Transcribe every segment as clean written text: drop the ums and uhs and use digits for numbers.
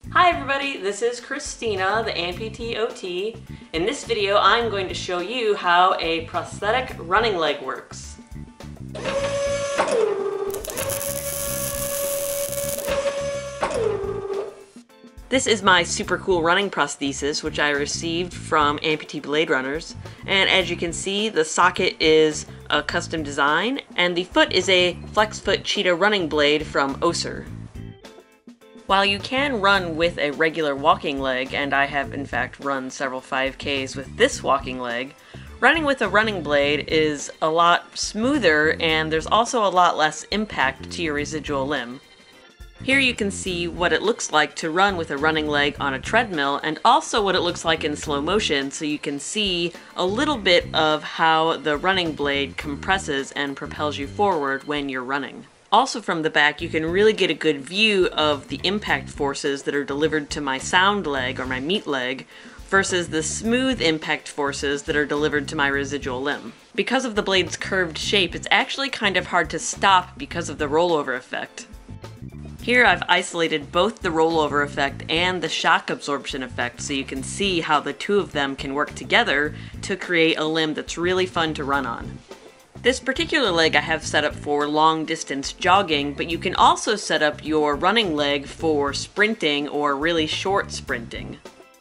Hi everybody, this is Christina, the Amputee OT. In this video, I'm going to show you how a prosthetic running leg works. This is my super cool running prosthesis, which I received from Amputee Blade Runners. And as you can see, the socket is a custom design, and the foot is a FlexFoot Cheetah running blade from Össur. While you can run with a regular walking leg, and I have in fact run several 5Ks with this walking leg, running with a running blade is a lot smoother and there's also a lot less impact to your residual limb. Here you can see what it looks like to run with a running leg on a treadmill and also what it looks like in slow motion, so you can see a little bit of how the running blade compresses and propels you forward when you're running. Also from the back, you can really get a good view of the impact forces that are delivered to my sound leg or my meat leg versus the smooth impact forces that are delivered to my residual limb. Because of the blade's curved shape, it's actually kind of hard to stop because of the rollover effect. Here I've isolated both the rollover effect and the shock absorption effect so you can see how the two of them can work together to create a limb that's really fun to run on. This particular leg I have set up for long distance jogging, but you can also set up your running leg for sprinting or really short sprinting.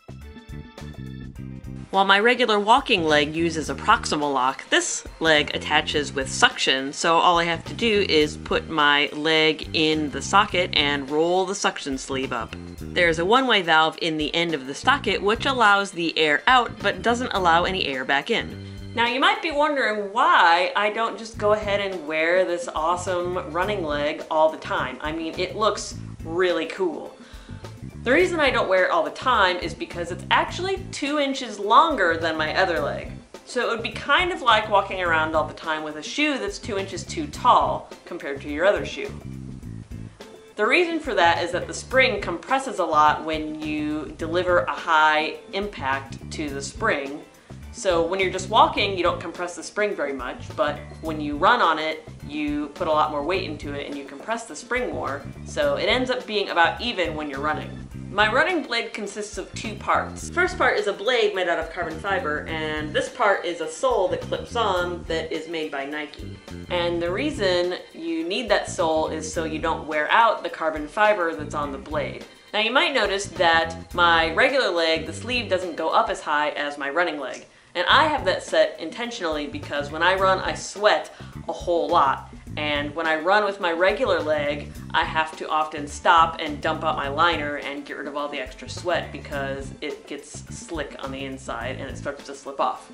While my regular walking leg uses a proximal lock, this leg attaches with suction, so all I have to do is put my leg in the socket and roll the suction sleeve up. There's a one-way valve in the end of the socket which allows the air out but doesn't allow any air back in. Now you might be wondering why I don't just go ahead and wear this awesome running leg all the time. I mean, it looks really cool. The reason I don't wear it all the time is because it's actually 2 inches longer than my other leg. So it would be kind of like walking around all the time with a shoe that's 2 inches too tall compared to your other shoe. The reason for that is that the spring compresses a lot when you deliver a high impact to the spring. So when you're just walking, you don't compress the spring very much, but when you run on it, you put a lot more weight into it and you compress the spring more, so it ends up being about even when you're running. My running blade consists of 2 parts. The first part is a blade made out of carbon fiber, and this part is a sole that clips on that is made by Nike. And the reason you need that sole is so you don't wear out the carbon fiber that's on the blade. Now you might notice that my regular leg, the sleeve doesn't go up as high as my running leg. And I have that set intentionally because when I run, I sweat a whole lot. And when I run with my regular leg, I have to often stop and dump out my liner and get rid of all the extra sweat because it gets slick on the inside and it starts to slip off.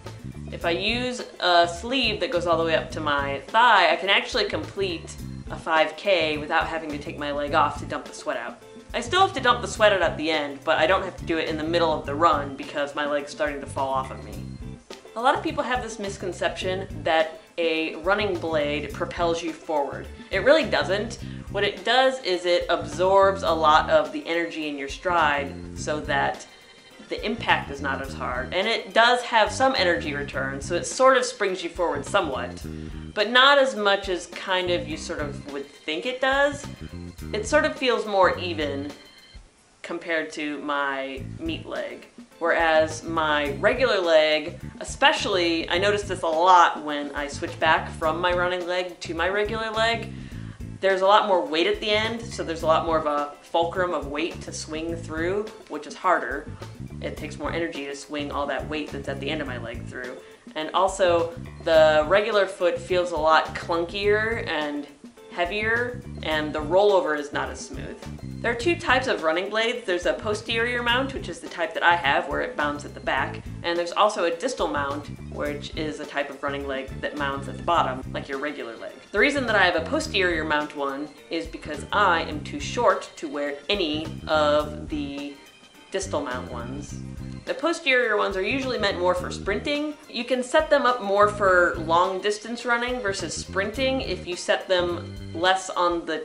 If I use a sleeve that goes all the way up to my thigh, I can actually complete a 5K without having to take my leg off to dump the sweat out. I still have to dump the sweat out at the end, but I don't have to do it in the middle of the run because my leg's starting to fall off of me. A lot of people have this misconception that a running blade propels you forward. It really doesn't. What it does is it absorbs a lot of the energy in your stride so that the impact is not as hard. And it does have some energy return, so it sort of springs you forward somewhat, but not as much as kind of you sort of would think it does. It sort of feels more even compared to my meat leg. Whereas my regular leg, especially, I notice this a lot when I switch back from my running leg to my regular leg, there's a lot more weight at the end, so there's a lot more of a fulcrum of weight to swing through, which is harder. It takes more energy to swing all that weight that's at the end of my leg through. And also, the regular foot feels a lot clunkier and heavier, and the rollover is not as smooth. There are 2 types of running blades. There's a posterior mount, which is the type that I have, where it mounts at the back, and there's also a distal mount, which is a type of running leg that mounts at the bottom, like your regular leg. The reason that I have a posterior mount one is because I am too short to wear any of the distal mount ones. The posterior ones are usually meant more for sprinting. You can set them up more for long distance running versus sprinting if you set them less on the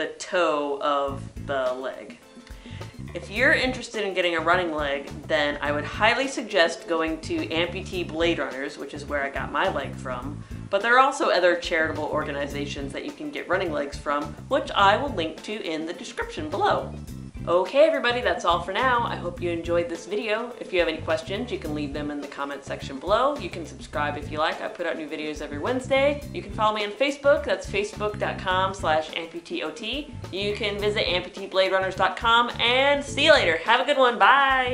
toe of the leg. If you're interested in getting a running leg, then I would highly suggest going to Amputee Blade Runners, which is where I got my leg from. But there are also other charitable organizations that you can get running legs from, which I will link to in the description below. Okay everybody, that's all for now. I hope you enjoyed this video. If you have any questions, you can leave them in the comment section below. You can subscribe if you like. I put out new videos every Wednesday. You can follow me on Facebook. That's facebook.com/amputeeot. You can visit amputeebladerunners.com, and see you later. Have a good one. Bye!